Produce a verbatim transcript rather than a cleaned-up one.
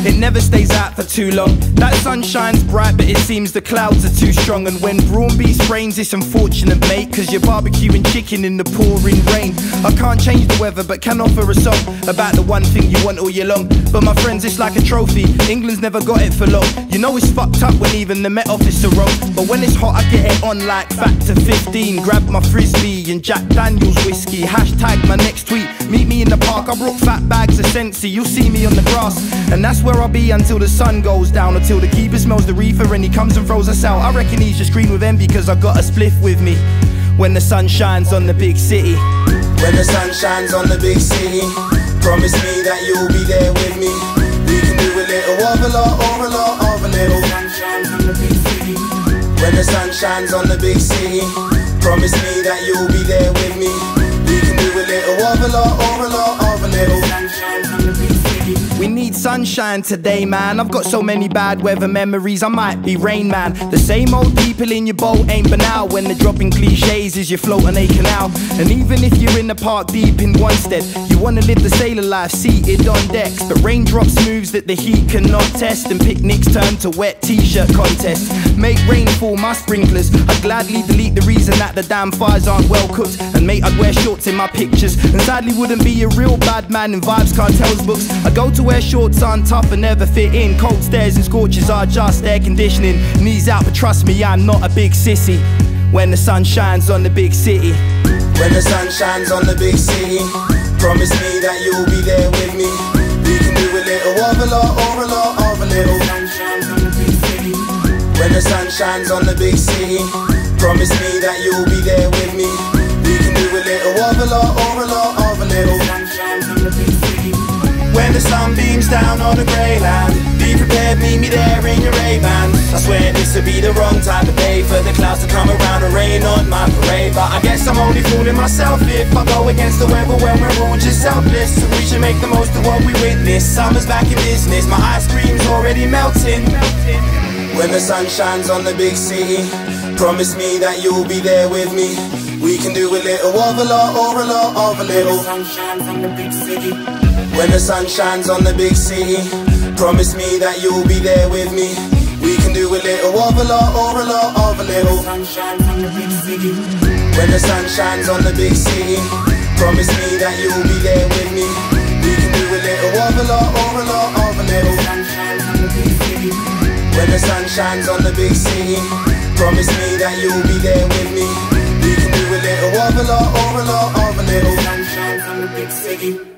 it never stays out for too long. That sun shines bright, but it seems the clouds are too strong. And when brawn beast rains, it's unfortunate, mate, cause you're barbecuing chicken in the pouring rain. I can't change the weather, but can offer a song about the one thing you want all year long. But my friends, it's like a trophy, England's never got it for long. You know it's fucked up when even the Met Office are wrong. But when it's hot, I get it on like factor fifteen. Grab my frisbee and Jack Daniels whiskey. Hashtag my next tweet, meet me in the park. I brought fat bags of Sensi, you'll see me on the grass. And that's where I'll be until the sun goes down, or till the keeper smells the reefer and he comes and throws us out. I reckon he's just green with envy cause I got a spliff with me. When the sun shines on the big city, when the sun shines on the big city, promise me that you'll be there with me. We can do a little of a lot, or a lot of a little. When the sun shines on the big city, promise me that you'll be there with me. We can do a little of a lot, or a lot of a little. we need sunshine today, man. I've got so many bad weather memories, I might be Rain Man. The same old people in your boat ain't banal when they're dropping cliches as you float on a canal. And even if you're in the park deep in Wanstead, you wanna live the sailor life seated on decks. But raindrops moves that the heat cannot test, and picnics turn to wet t-shirt contests. Make rain fall my sprinklers, I'd gladly delete the reason that the damn fires aren't well cooked. And mate, I'd wear shorts in my pictures, and sadly wouldn't be a real bad man in Vibes Cartel's books. I go to where shorts aren't tough and never fit in. Cold stairs and scorches are just air conditioning. Knees out, but trust me, I'm not a big sissy. When the sun shines on the big city, when the sun shines on the big city, promise me that you'll be there with me. We can do a little of a lot, or a lot of a little. When the sun shines on the big city, promise me that you'll be there with me. We can do a little of a lot, or a lot of a little. When the sun beams down on the grey land, be prepared, meet me there in your Ray-Ban. I swear this would be the wrong time of day for the clouds to come around and rain on my parade. But I guess I'm only fooling myself if I go against the weather when we're all just selfless. So we should make the most of what we witness. Summer's back in business, my ice cream's already melting. When the sun shines on the big city, promise me that you'll be there with me. We can do a little of a lot, or a lot of a little. When the sun shines on the big city, promise me that you'll be there with me. We can do a little of a lot, or a lot of a little. When the sun shines on the big city, promise me that you'll be there with me. We can do a little of a lot, or a lot of a little. When the sun shines on the big city, promise me that you'll be there with me. We can do a little of a lot, or a lot of a little.